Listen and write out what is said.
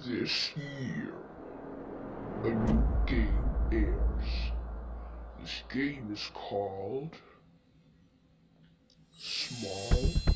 This year, a new game airs. This game is called Small